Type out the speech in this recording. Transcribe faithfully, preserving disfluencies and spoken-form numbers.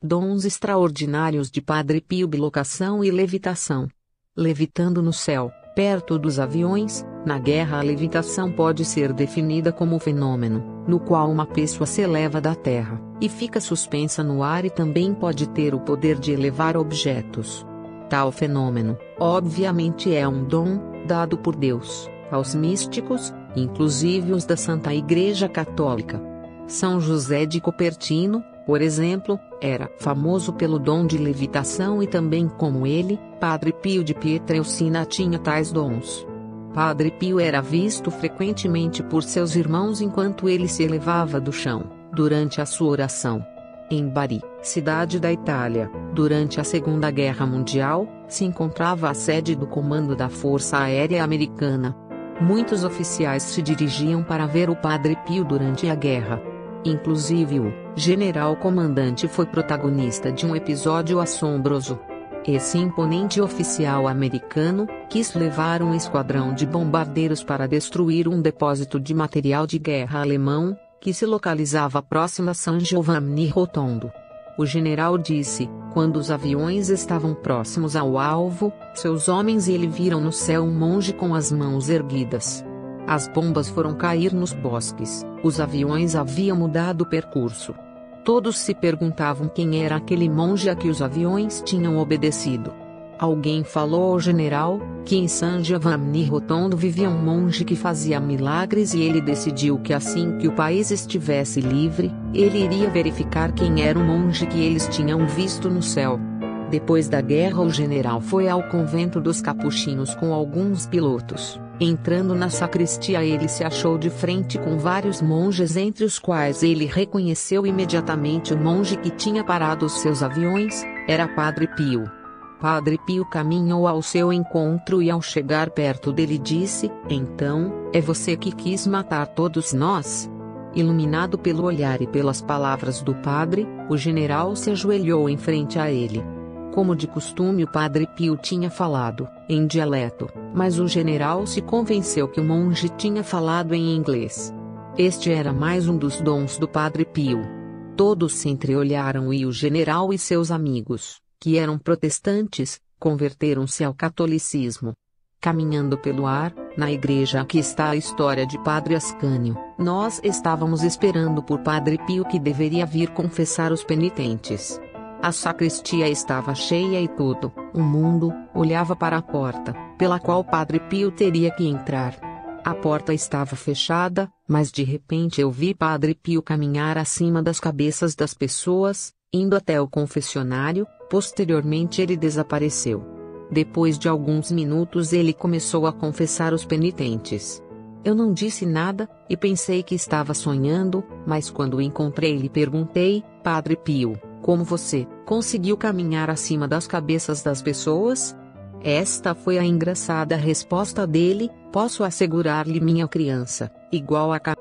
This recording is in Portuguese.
Dons extraordinários de Padre Pio: bilocação e levitação. Levitando no céu, perto dos aviões. Na guerra, a levitação pode ser definida como um fenômeno, no qual uma pessoa se eleva da terra, e fica suspensa no ar, e também pode ter o poder de elevar objetos. Tal fenômeno, obviamente, é um dom, dado por Deus, aos místicos, inclusive os da Santa Igreja Católica. São José de Cupertino, por exemplo, era famoso pelo dom de levitação, e também, como ele, Padre Pio de Pietrelcina tinha tais dons. Padre Pio era visto frequentemente por seus irmãos enquanto ele se elevava do chão, durante a sua oração. Em Bari, cidade da Itália, durante a Segunda Guerra Mundial, se encontrava a sede do comando da Força Aérea Americana. Muitos oficiais se dirigiam para ver o Padre Pio durante a guerra. Inclusive o general comandante foi protagonista de um episódio assombroso. Esse imponente oficial americano quis levar um esquadrão de bombardeiros para destruir um depósito de material de guerra alemão, que se localizava próximo a San Giovanni Rotondo. O general disse: quando os aviões estavam próximos ao alvo, seus homens e ele viram no céu um monge com as mãos erguidas. As bombas foram cair nos bosques, os aviões haviam mudado o percurso. Todos se perguntavam quem era aquele monge a que os aviões tinham obedecido. Alguém falou ao general que em San Giovanni Rotondo vivia um monge que fazia milagres, e ele decidiu que assim que o país estivesse livre, ele iria verificar quem era o monge que eles tinham visto no céu. Depois da guerra, o general foi ao convento dos capuchinhos com alguns pilotos. Entrando na sacristia, ele se achou de frente com vários monges, entre os quais ele reconheceu imediatamente o monge que tinha parado os seus aviões. Era Padre Pio. Padre Pio caminhou ao seu encontro e, ao chegar perto dele, disse: então, é você que quis matar todos nós? Iluminado pelo olhar e pelas palavras do padre, o general se ajoelhou em frente a ele. Como de costume, o Padre Pio tinha falado em dialeto, mas o general se convenceu que o monge tinha falado em inglês. Este era mais um dos dons do Padre Pio. Todos se entreolharam, e o general e seus amigos, que eram protestantes, converteram-se ao catolicismo. Caminhando pelo ar, na igreja aqui está a história de Padre Ascânio, nós estávamos esperando por Padre Pio, que deveria vir confessar os penitentes. A sacristia estava cheia e todo o mundo olhava para a porta, pela qual Padre Pio teria que entrar. A porta estava fechada, mas de repente eu vi Padre Pio caminhar acima das cabeças das pessoas, indo até o confessionário. Posteriormente ele desapareceu. Depois de alguns minutos ele começou a confessar os penitentes. Eu não disse nada, e pensei que estava sonhando, mas quando o encontrei lhe perguntei: Padre Pio, como você conseguiu caminhar acima das cabeças das pessoas? Esta foi a engraçada resposta dele: posso assegurar-lhe, minha criança, igual a caminhar